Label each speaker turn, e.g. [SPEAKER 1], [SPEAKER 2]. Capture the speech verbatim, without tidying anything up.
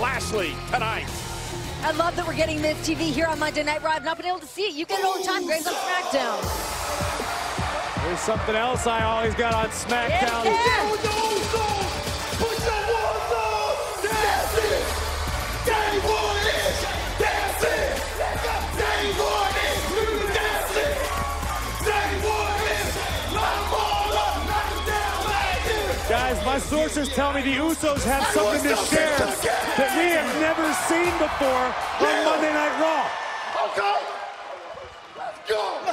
[SPEAKER 1] Lashley tonight.
[SPEAKER 2] I love that we're getting this T V here on Monday Night Raw. I've not been able to see it. You get it all the time, Graves, on SmackDown.
[SPEAKER 3] There's something else I always got on SmackDown.
[SPEAKER 2] Yeah, yeah.
[SPEAKER 4] Put your ones on! That's it! Day one is! That's it! Day one is! That's it! Day one is! I'm all up, knock it down like this!
[SPEAKER 3] Guys, my sources tell me the Usos have something to share that we have never seen before on Monday Night Raw.
[SPEAKER 4] Okay, let's go.